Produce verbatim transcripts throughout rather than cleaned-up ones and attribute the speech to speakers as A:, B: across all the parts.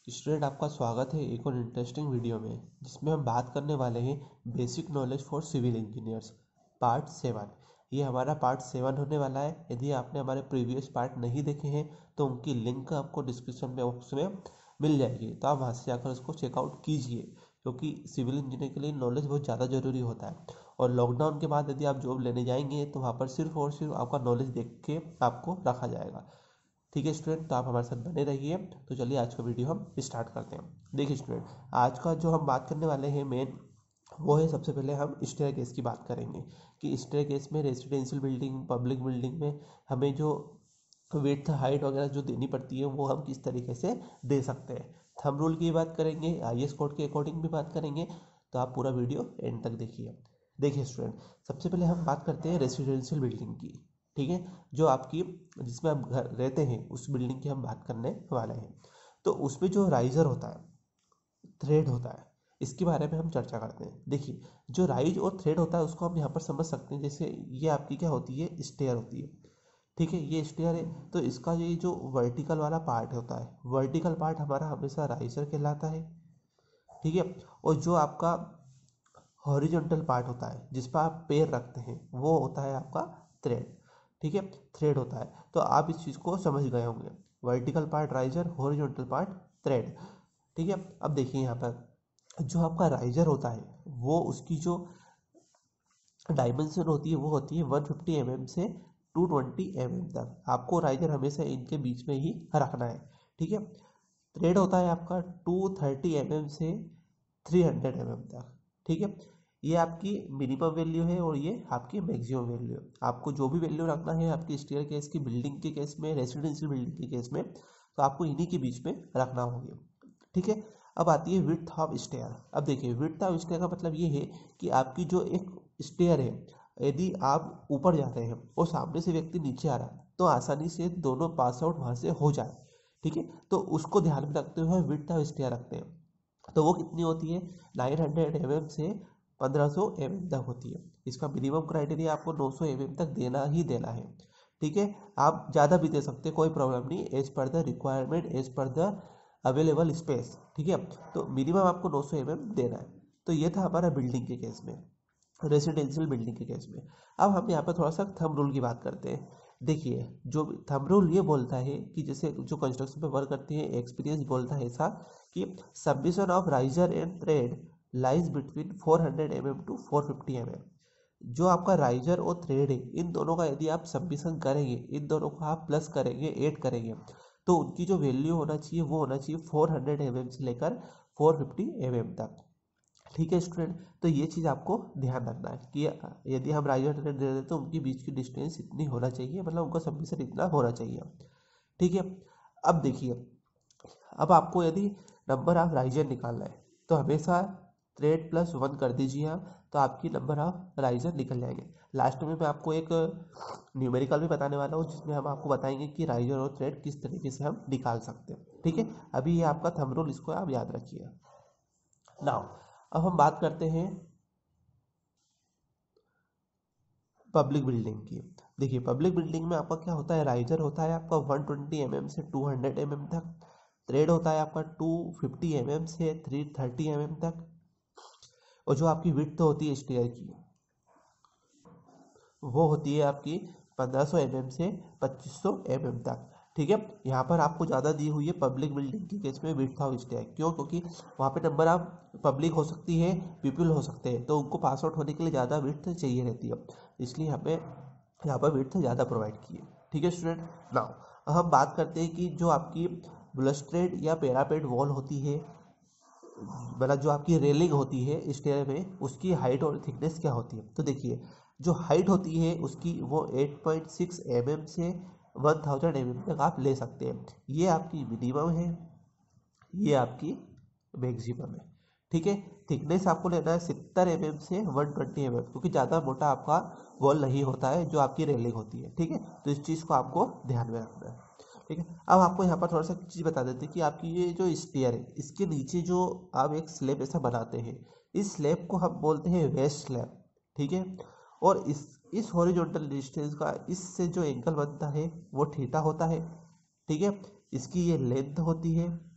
A: Student, आपका स्वागत है एक और इंटरेस्टिंग वीडियो में जिसमें हम बात करने वाले हैं basic knowledge for civil engineers part seven. ये हमारा पार्ट सेवन होने वाला है। यदि आपने हमारे प्रीवियस पार्ट नहीं देखे हैं तो उनकी लिंक आपको डिस्क्रिप्शन में बॉक्स में मिल जाएगी, तो आप वहाँ से जाकर उसको चेकआउट कीजिए, क्योंकि सिविल इंजीनियर के लिए नॉलेज बहुत ज़्यादा ज़रूरी होता है। और लॉकडाउन के बाद यदि आप जॉब लेने जाएंगे तो वहाँ पर सिर्फ और सिर्फ आपका नॉलेज देख के आपको रखा जाएगा। ठीक है स्टूडेंट, तो आप हमारे साथ बने रहिए। तो चलिए आज का वीडियो हम स्टार्ट करते हैं। देखिए स्टूडेंट, आज का जो हम बात करने वाले हैं मेन वो है, सबसे पहले हम स्टेयरकेस की बात करेंगे कि स्टेयरकेस में रेजिडेंशियल बिल्डिंग, पब्लिक बिल्डिंग में हमें जो विड्थ हाइट वगैरह जो देनी पड़ती है वो हम किस तरीके से दे सकते हैं। थंब रूल की बात करेंगे, आई एस कोड के अकॉर्डिंग भी बात करेंगे। तो आप पूरा वीडियो एंड तक देखिए। देखिए स्टूडेंट, सबसे पहले हम बात करते हैं रेजिडेंशियल बिल्डिंग की। ठीक है, जो आपकी जिसमें आप घर रहते हैं उस बिल्डिंग की हम बात करने वाले हैं। तो उसमें जो राइजर होता है, थ्रेड होता है, इसके बारे में हम चर्चा करते हैं। देखिए, जो राइज और थ्रेड होता है उसको हम यहाँ पर समझ सकते हैं। जैसे ये आपकी क्या होती है, स्टेयर होती है। ठीक है, ये स्टेयर है, तो इसका ये जो वर्टिकल वाला पार्ट होता है, वर्टिकल पार्ट हमारा हमेशा राइजर कहलाता है। ठीक है, और जो आपका हॉरिजॉन्टल पार्ट होता है जिस पर आप पैर रखते हैं वो होता है आपका थ्रेड। ठीक है, थ्रेड होता है। तो आप इस चीज़ को समझ गए होंगे, vertical part riser, horizontal part thread. ठीक है, अब देखिए यहाँ पर जो आपका राइजर होता है वो उसकी जो डायमेंशन होती है वो होती है वन फिफ्टी एम एम से टू ट्वेंटी एम एम तक। आपको राइजर हमेशा इनके बीच में ही रखना है। ठीक है, थ्रेड होता है आपका टू थर्टी एम एम से थ्री हंड्रेड एम एम तक। ठीक है, ये आपकी मिनिमम वैल्यू है और ये आपकी मैक्सिमम वैल्यू है। आपको जो भी वैल्यू रखना है आपकी स्टेयर केस की बिल्डिंग के केस में, रेसिडेंशियल बिल्डिंग के केस में, तो आपको इन्हीं के बीच में रखना होगा। ठीक है, अब आती है विड्थ ऑफ स्टेयर। अब देखिए, विड्थ ऑफ स्टेयर का मतलब ये है कि आपकी जो एक स्टेयर है, यदि आप ऊपर जा रहे हैं और सामने से व्यक्ति नीचे आ रहा है तो आसानी से दोनों पास आउट वहाँ से हो जाए। ठीक है, तो उसको ध्यान में रखते हुए विड्थ ऑफ स्टेयर रखते हैं। तो वो कितनी होती है, नाइन हंड्रेड एम एम से पंद्रह सौ एम एम तक होती है। इसका मिनिमम क्राइटेरिया आपको नौ सौ एम एम तक देना ही देना है। ठीक है, आप ज़्यादा भी दे सकते हैं, कोई प्रॉब्लम नहीं, as per the requirement, as per the available space. ठीक है, तो मिनिमम आपको नौ सौ एम एम देना है। तो ये था हमारा बिल्डिंग के केस में, रेसिडेंशियल बिल्डिंग के केस में। अब हम यहाँ पर थोड़ा सा थंब रूल की बात करते हैं। देखिए, जो थंब रूल ये बोलता है कि जैसे जो कंस्ट्रक्शन पे वर्क करते हैं, एक्सपीरियंस बोलता है ऐसा कि submission of riser and thread lies between four hundred M M to four fifty M M. जो आपका राइजर और थ्रेड है, इन दोनों का यदि आप सबमिशन करेंगे, इन दोनों को आप प्लस करेंगे, ऐड करेंगे, तो उनकी जो वैल्यू होना चाहिए वो होना चाहिए फोर हंड्रेड एम एम से लेकर फोर फिफ्टी एम एम तक। ठीक है स्टूडेंट, तो ये चीज़ आपको ध्यान रखना है कि यदि हम राइजर थ्रेड दे रहे हैं तो उनके बीच की डिस्टेंस इतनी होना चाहिए, मतलब उनका सबमिशन इतना होना चाहिए। ठीक है, अब देखिए, अब आपको यदि नंबर ऑफ राइजर निकालना है तो हमेशा थ्रेड प्लस वन कर दीजिए आप, तो आपकी नंबर ऑफ राइजर निकल जाएंगे। लास्ट में मैं आपको एक न्यूमेरिकल भी बताने वाला हूँ जिसमें हम आपको बताएंगे कि राइजर और थ्रेड किस तरीके से हम निकाल सकते हैं। ठीक है, अभी ये आपका थंब रूल, इसको आप याद रखिए। नाउ अब हम बात करते हैं पब्लिक बिल्डिंग की। देखिए, पब्लिक बिल्डिंग में आपका क्या होता है, राइजर होता है आपका वन ट्वेंटी एम एम से टू हंड्रेड एम एम तक, थ्रेड होता है आपका टू फिफ्टी एम एम से थ्री थर्टी एम एम तक, और जो आपकी विड्थ होती है स्टेयर की वो होती है आपकी पंद्रह सौ एम एम से पच्चीस सौ एम एम तक। ठीक है, यहाँ पर आपको ज़्यादा दी हुई है पब्लिक बिल्डिंग के केस में विड्थ ऑफ स्टेयर। क्यों? क्योंकि वहाँ पे नंबर ऑफ पब्लिक हो सकती है, पीपल हो सकते हैं, तो उनको पास आउट होने के लिए ज़्यादा विड्थ चाहिए रहती है, इसलिए हमें यहाँ पर विड्थ ज़्यादा प्रोवाइड की है। ठीक है स्टूडेंट, नाउ हम बात करते हैं कि जो आपकी ब्लस्ट्रेड या पैरापेड वॉल होती है, मतलब जो आपकी रेलिंग होती है स्टेयर में, उसकी हाइट और थिकनेस क्या होती है। तो देखिए, जो हाइट होती है उसकी वो eight point six m M से वन थाउजेंड एम एम तक आप ले सकते हैं। ये आपकी मिनिमम है, ये आपकी मैक्सिमम है। ठीक है, थिकनेस आपको लेना है सत्तर एम एम से वन ट्वेंटी एम एम, क्योंकि ज़्यादा मोटा आपका वॉल नहीं होता है जो आपकी रेलिंग होती है। ठीक है, तो इस चीज़ को आपको ध्यान में रखना है। ठीक है, अब आपको यहाँ पर थोड़ा सा चीज़ बता देते हैं कि आपकी ये जो स्टेयर है इसके नीचे जो आप एक स्लैब ऐसा बनाते हैं, इस स्लैब को हम बोलते हैं वेस्ट स्लैब। ठीक है, और इस इस हॉरिजॉन्टल डिस्टेंस का इससे जो एंगल बनता है वो थीटा होता है। ठीक है, इसकी ये लेंथ होती है,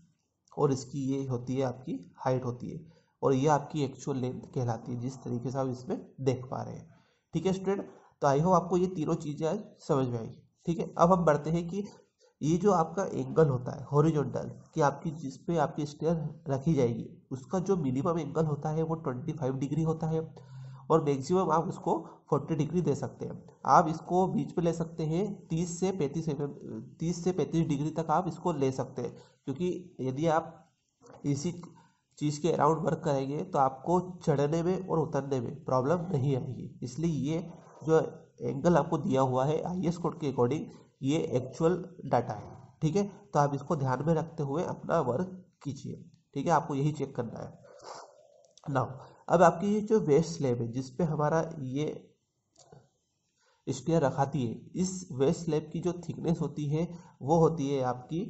A: और इसकी ये होती है आपकी हाइट होती है, और ये आपकी एक्चुअल लेंथ कहलाती है, जिस तरीके से आप इसमें देख पा रहे हैं। ठीक है स्टूडेंट, तो आई होप आपको ये तीनों चीज़ें आज समझ में आई। ठीक है, अब हम बढ़ते हैं कि ये जो आपका एंगल होता है हॉरिजॉन्टल, कि आपकी जिस पे आपकी स्टेयर रखी जाएगी उसका जो मिनिमम एंगल होता है वो पच्चीस डिग्री होता है, और मैक्सिमम आप उसको चालीस डिग्री दे सकते हैं। आप इसको बीच में ले सकते हैं, तीस से पैंतीस तीस से पैंतीस डिग्री तक आप इसको ले सकते हैं, क्योंकि यदि आप इसी चीज़ के अराउंड वर्क करेंगे तो आपको चढ़ने में और उतरने में प्रॉब्लम नहीं आएगी। इसलिए ये जो एंगल आपको दिया हुआ है आई एस कोड के अकॉर्डिंग ये एक्चुअल डाटा है। ठीक है, तो आप इसको ध्यान में रखते हुए अपना वर्क कीजिए। ठीक है, आपको यही चेक करना है। नाउ अब आपकी ये जो वेस्ट स्लैब है जिस पे हमारा ये स्टेयर रखाती है, इस वेस्ट स्लैब की जो थिकनेस होती है वो होती है आपकी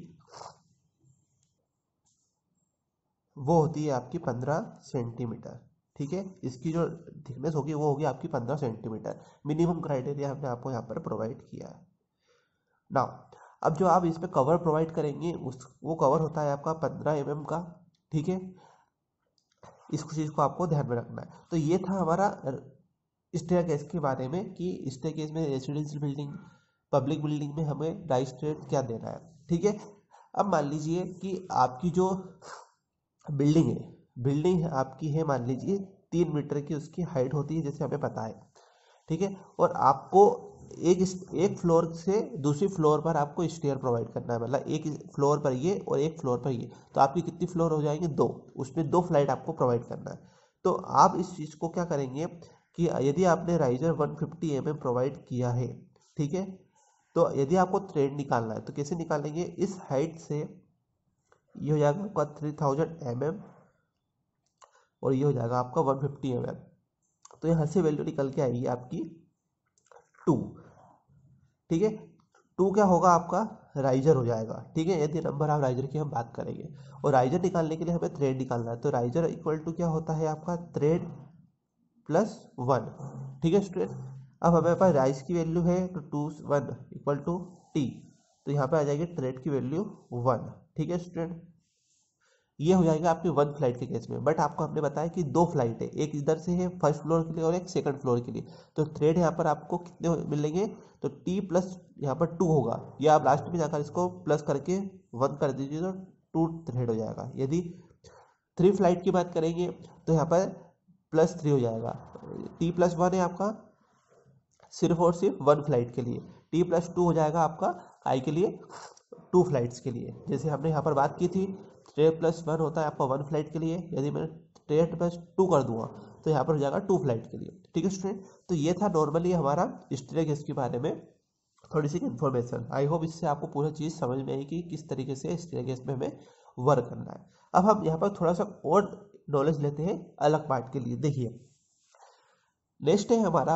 A: वो होती है आपकी पंद्रह सेंटीमीटर। ठीक है, इसकी जो थिकनेस होगी वो होगी आपकी पंद्रह सेंटीमीटर। मिनिमम क्राइटेरिया हमने आपको यहाँ पर प्रोवाइड किया है। नाउ अब जो आप इस पे कवर प्रोवाइड करेंगे उस वो कवर होता है आपका पंद्रह एम एम का। ठीक है, इस चीज़ को आपको ध्यान में रखना है। तो ये था हमारा स्टेयरकेस के बारे में कि स्टेयरकेस में रेसिडेंशियल बिल्डिंग, पब्लिक बिल्डिंग में हमें राइट स्टेयर क्या देना है। ठीक है, अब मान लीजिए कि आपकी जो बिल्डिंग है बिल्डिंग आपकी है मान लीजिए तीन मीटर की उसकी हाइट होती है जैसे हमें पता है। ठीक है, और आपको एक एक फ्लोर से दूसरी फ्लोर पर आपको स्टेयर प्रोवाइड करना है, मतलब एक फ्लोर पर ये और एक फ्लोर पर ये, तो आपकी कितनी फ्लोर हो जाएंगे, दो। उसमें दो फ्लाइट आपको प्रोवाइड करना है। तो आप इस चीज़ को क्या करेंगे कि यदि आपने riser one fifty M m provide किया है, ठीक है, तो यदि आपको थ्रेड निकालना है तो कैसे निकालेंगे, इस हाइट से ये हो जाएगा आपका थ्री थाउजेंड एम एम और ये हो जाएगा आपका वन फिफ्टी एम एम। तो यहाँ से वैल्यू निकल के आएगी आपकी टू। ठीक है, टू क्या होगा आपका राइजर हो जाएगा। ठीक है, यदि नंबर आप राइजर की हम बात करेंगे, और राइजर निकालने के लिए हमें थ्रेड निकालना है, तो राइजर इक्वल टू क्या होता है आपका थ्रेड प्लस वन। ठीक है स्टूडेंट, अब हमारे पास राइज की वैल्यू है तो two one equal to T, तो यहाँ पे आ जाएगी थ्रेड की वैल्यू वन। ठीक है स्टूडेंट, ये हो जाएगा आपके वन फ्लाइट के केस में। बट आपको हमने बताया कि दो फ्लाइट है, एक इधर से है फर्स्ट फ्लोर के लिए और एक सेकंड फ्लोर के लिए, तो थ्रेड यहाँ पर आपको कितने मिलेंगे, तो टी प्लस यहाँ पर टू होगा, या आप लास्ट में जाकर इसको प्लस करके वन कर दीजिए तो टू थ्रेड हो जाएगा। यदि थ्री फ्लाइट की बात करेंगे तो यहाँ पर प्लस थ्री हो जाएगा। टी प्लस वन है आपका सिर्फ और सिर्फ वन फ्लाइट के लिए, टी प्लस टू हो जाएगा आपका आई के लिए टू फ्लाइट्स के लिए। जैसे हमने यहाँ पर बात की थी थ्रेड प्लस वन होता है आपका वन फ्लाइट के लिए, यदि मैं थ्रेड प्लस टू कर दूंगा तो यहाँ पर हो जाएगा टू फ्लाइट के लिए। ठीक है स्टूडेंट, तो ये था नॉर्मली हमारा स्टेयरकेस के बारे में थोड़ी सी इन्फॉर्मेशन। आई होप इससे आपको पूरी चीज़ समझ में आई कि किस तरीके से स्टेयरकेस में हमें वर्क करना है। अब हम यहाँ पर थोड़ा सा और नॉलेज लेते हैं अलग पार्ट के लिए। देखिए नेक्स्ट है हमारा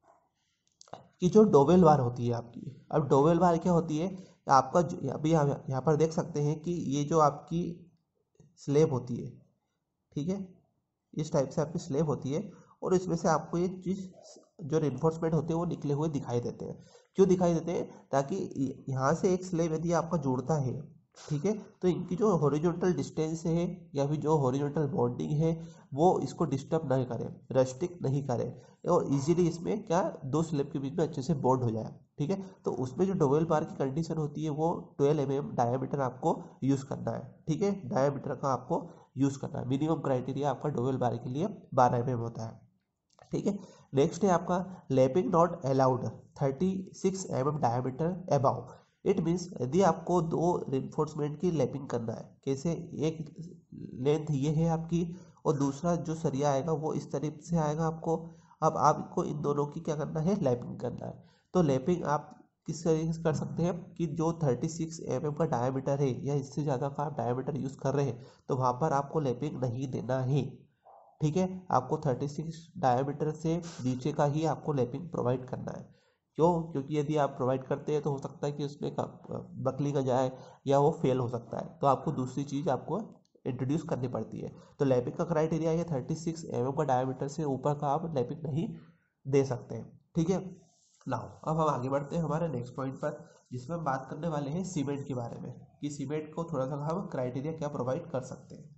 A: कि जो डोवेल बार होती है आपकी। अब डोवेल बार क्या होती है, आपका अभी यहाँ यहाँ पर देख सकते हैं कि ये जो आपकी स्लेब होती है, ठीक है, इस टाइप से आपकी स्लेब होती है, और इसमें से आपको ये चीज़ जो रिइंफोर्समेंट होते हैं वो निकले हुए दिखाई देते हैं। क्यों दिखाई देते हैं, ताकि यहाँ से एक स्लेब यदि आपका जुड़ता है, ठीक है, तो इनकी जो हॉरिजॉन्टल डिस्टेंस है या फिर जो हॉरिजॉन्टल बॉन्डिंग है वो इसको डिस्टर्ब नहीं करे, रेस्ट्रिक्ट नहीं करे, और इजीली इसमें क्या दो स्लेब के बीच में अच्छे से बॉन्ड हो जाए। ठीक है, तो उसमें जो डोवेल बार की कंडीशन होती है वो ट्वेल्व एम एम डायामीटर आपको यूज़ करना है। ठीक है, डायामीटर का आपको यूज़ करना है। मिनिमम क्राइटेरिया आपका डोवेल बार के लिए बारह एम एम होता है। ठीक है, नेक्स्ट है आपका lapping not allowed thirty six m m diameter above. It means यदि आपको दो रिइंफोर्समेंट की लैपिंग करना है, कैसे, एक लेंथ ये है आपकी और दूसरा जो सरिया आएगा वो इस तरीके से आएगा आपको। अब आपको इन दोनों की क्या करना है, लैपिंग करना है। तो लैपिंग आप किस तरीके से कर सकते हैं कि जो थर्टी सिक्स एम एम का डायामीटर है या इससे ज़्यादा का आप डायामीटर यूज़ कर रहे हैं तो वहाँ पर आपको लैपिंग नहीं देना है। ठीक है, आपको थर्टी सिक्स डायामीटर से नीचे का ही आपको लैपिंग प्रोवाइड करना है। क्यों, क्योंकि यदि आप प्रोवाइड करते हैं तो हो सकता है कि उसमें बकलिंग आ जाए या वो फेल हो सकता है, तो आपको दूसरी चीज़ आपको इंट्रोड्यूस करनी पड़ती है। तो लैपिंग का क्राइटेरिया है थर्टी सिक्स एम एम का डायामीटर से ऊपर का आप लैपिंग नहीं दे सकते हैं। ठीक है, नाउ अब हम आगे बढ़ते हैं हमारे नेक्स्ट पॉइंट पर, जिसमें हम बात करने वाले हैं सीमेंट के बारे में। कि सीमेंट को थोड़ा सा हम क्राइटेरिया क्या प्रोवाइड कर सकते हैं।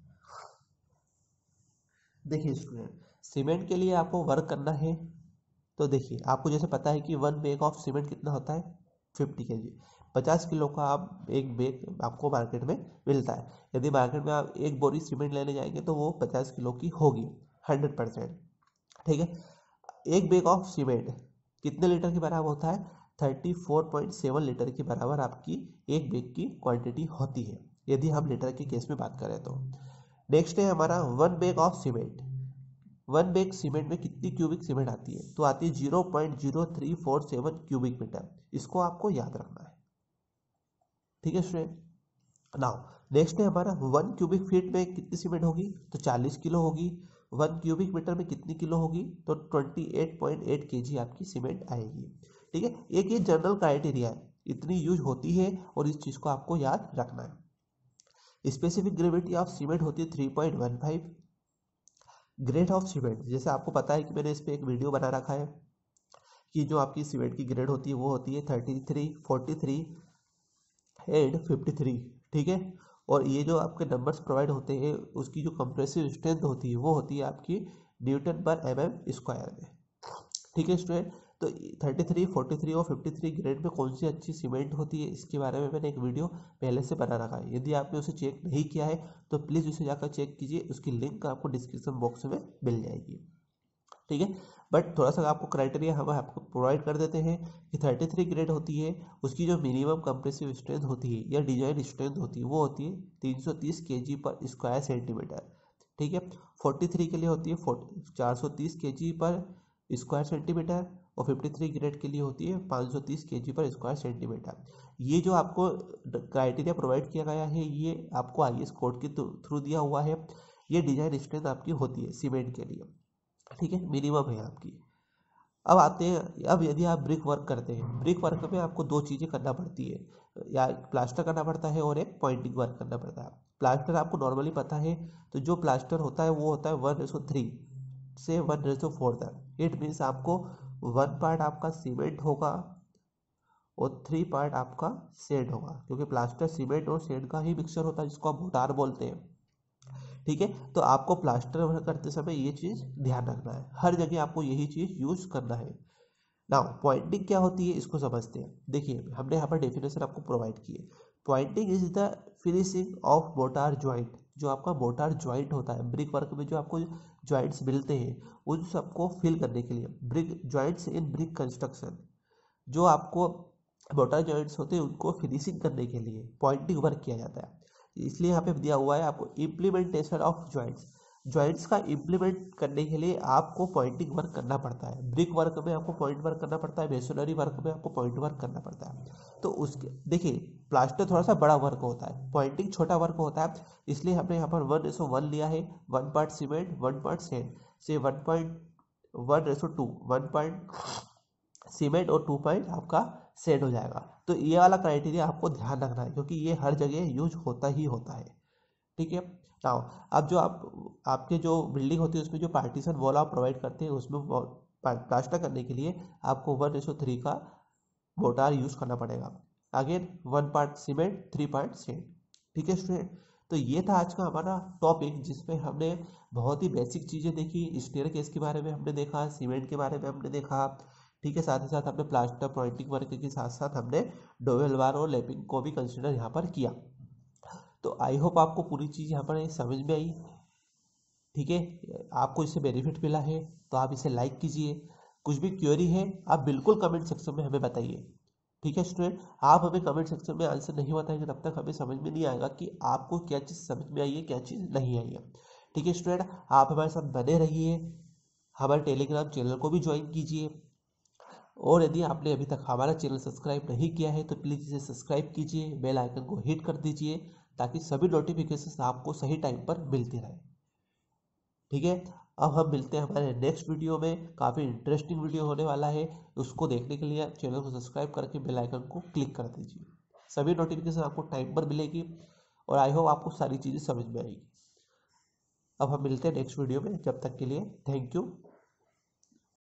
A: देखिए स्टूडेंट, सीमेंट के लिए आपको वर्क करना है तो देखिए आपको जैसे पता है कि वन बैग ऑफ सीमेंट कितना होता है, फिफ्टी के जी। पचास किलो का आप एक बैग आपको मार्केट में मिलता है। यदि मार्केट में आप एक बोरी सीमेंट लेने जाएंगे तो वो पचास किलो की होगी, हंड्रेड परसेंट। ठीक है, एक बैग ऑफ सीमेंट कितने लीटर के बराबर होता है, thirty four point seven litre के बराबर आपकी एक बैग की क्वांटिटी होती है, यदि हम लीटर के केस में बात करें तो। नेक्स्ट है हमारा one bag of cement. One bag cement में कितनी क्यूबिक सीमेंट आती है, तो आती है zero point zero three four seven cubic metre. इसको आपको याद रखना है। ठीक है स्टूडेंट। नाउ नेक्स्ट है हमारा वन क्यूबिक फीट में कितनी सीमेंट होगी, तो चालीस किलो होगी। वन क्यूबिक मीटर में कितनी किलो होगी, तो twenty eight point eight KG आपकी सीमेंट आएगी। ठीक है, एक ये जनरल क्राइटेरिया है, इतनी यूज होती है और इस चीज को आपको याद रखना है। स्पेसिफिक ग्रेविटी ऑफ सीमेंट होती है three point one five. Grade of cement, जैसे आपको पता है कि मैंने इस पर एक वीडियो बना रखा है कि जो आपकी सीमेंट की ग्रेड होती है वो होती है thirty three, forty three and fifty three. ठीक है, और ये जो आपके नंबर्स प्रोवाइड होते हैं उसकी जो कंप्रेसिव स्ट्रेंथ होती है वो होती है आपकी न्यूटन पर एम एम स्क्वायर में। ठीक है स्टूडेंट, तो थर्टी थ्री, फोर्टी थ्री और फिफ्टी थ्री ग्रेड में कौन सी अच्छी सीमेंट होती है इसके बारे में मैंने एक वीडियो पहले से बना रखा है। यदि आपने उसे चेक नहीं किया है तो प्लीज़ उसे जाकर चेक कीजिए, उसकी लिंक आपको डिस्क्रिप्शन बॉक्स में मिल जाएगी। ठीक है, बट थोड़ा सा आपको क्राइटेरिया हम आपको प्रोवाइड कर देते हैं कि थर्टी थ्री ग्रेड होती है, उसकी जो मिनिमम कंप्रेसिव स्ट्रेंथ होती है या डिजाइन स्ट्रेंथ होती है वो होती है तीन सौ तीस केजी पर स्क्वायर सेंटीमीटर। ठीक है, फोर्टी थ्री के लिए होती है चार सौ तीस केजी पर स्क्वायर सेंटीमीटर और फिफ्टी थ्री ग्रेड के लिए होती है पाँच सौ तीस केजी पर स्क्वायर सेंटीमीटर। ये जो आपको क्राइटेरिया प्रोवाइड किया गया है ये आपको आई एस कोड के थ्रू दिया हुआ है। ये डिजाइन स्ट्रेंथ आपकी होती है सीमेंट के लिए। ठीक है, मिनिमम है आपकी। अब आते हैं, अब यदि आप ब्रिक वर्क करते हैं, ब्रिक वर्क में आपको दो चीज़ें करना पड़ती है, या प्लास्टर करना पड़ता है और एक पॉइंटिंग वर्क करना पड़ता है। प्लास्टर आपको नॉर्मली पता है, तो जो प्लास्टर होता है वो होता है वन रेसो थ्री से वन रेसो फोर तक। इट मीन्स आपको वन पार्ट आपका सीमेंट होगा और थ्री पार्ट आपका सेड होगा, क्योंकि प्लास्टर सीमेंट और सेड का ही मिक्सचर होता है जिसको आप मोटार बोलते हैं। ठीक है, तो आपको प्लास्टर करते समय ये चीज़ ध्यान रखना है, हर जगह आपको यही चीज़ यूज करना है। नाउ पॉइंटिंग क्या होती है इसको समझते हैं। देखिए हमने यहाँ पर डेफिनेशन आपको प्रोवाइड की है। Pointing is the finishing of mortar joint. जो आपका मोटार ज्वाइंट होता है ब्रिक वर्क में, जो आपको ज्वाइंट्स मिलते हैं उन सबको फिल करने के लिए, brick joints in brick construction, जो आपको मोटार ज्वाइंट्स होते हैं उनको फिनिशिंग करने के लिए पॉइंटिंग वर्क किया जाता है। इसलिए यहाँ पे दिया हुआ है आपको इम्प्लीमेंटेशन ऑफ ज्वाइंट्स। ज्वाइंट्स का इम्प्लीमेंट करने के लिए आपको पॉइंटिंग वर्क करना पड़ता है। ब्रिक वर्क में आपको पॉइंट वर्क करना पड़ता है, मेसोनरी वर्क में आपको पॉइंट वर्क करना पड़ता है। तो उसके देखिए प्लास्टर थोड़ा सा बड़ा वर्क होता है, पॉइंटिंग छोटा वर्क होता है, इसलिए हमने यहाँ पर वन रेसो वन लिया है, one part cement one part sand से one point one ratio two, one point cement और टू पॉइंट आपका सेट हो जाएगा। तो ये वाला क्राइटेरिया आपको ध्यान रखना है क्योंकि ये हर जगह यूज होता ही होता है। ठीक है, नाउ अब जो आप आपके जो बिल्डिंग होती है उसमें जो पार्टीशन वॉल आप प्रोवाइड करते हैं उसमें प्लास्टर करने के लिए आपको वन रेशो थ्री का मोटार यूज करना पड़ेगा। Again one part cement three part sand. ठीक है स्टूडेंट, तो ये था आज का हमारा टॉपिक जिसमें हमने बहुत ही बेसिक चीज़ें देखी, स्टेयर केस के बारे में हमने देखा, सीमेंट के बारे में हमने देखा। ठीक है, साथ ही साथ हमने प्लास्टर पॉइंटिंग वर्क के साथ साथ हमने डोवेल बार और लैपिंग को भी कंसिडर यहाँ पर किया। तो आई होप आपको पूरी चीज़ यहाँ पर समझ में आई। ठीक है, आपको इससे बेनिफिट मिला है तो आप इसे लाइक कीजिए। कुछ भी क्वेरी है आप बिल्कुल कमेंट सेक्शन में हमें बताइए। ठीक है स्टूडेंट, आप हमें कमेंट सेक्शन में आंसर नहीं बताएंगे तब तक हमें समझ में नहीं आएगा कि आपको क्या चीज़ समझ में आई है क्या चीज़ नहीं आई है। ठीक है स्टूडेंट, आप हमारे साथ बने रहिए, हमारे टेलीग्राम चैनल को भी ज्वाइन कीजिए, और यदि आपने अभी तक हमारा चैनल सब्सक्राइब नहीं किया है तो प्लीज़ इसे सब्सक्राइब कीजिए, बेल आइकन को हिट कर दीजिए ताकि सभी नोटिफिकेशन आपको सही टाइम पर मिलती रहे। ठीक है, अब हम मिलते हैं हमारे नेक्स्ट वीडियो में, काफ़ी इंटरेस्टिंग वीडियो होने वाला है। उसको देखने के लिए चैनल को सब्सक्राइब करके बेल आइकन को क्लिक कर दीजिए, सभी नोटिफिकेशन आपको टाइम पर मिलेगी और आई होप आपको सारी चीज़ें समझ में आएगी। अब हम मिलते हैं नेक्स्ट वीडियो में, जब तक के लिए थैंक यू।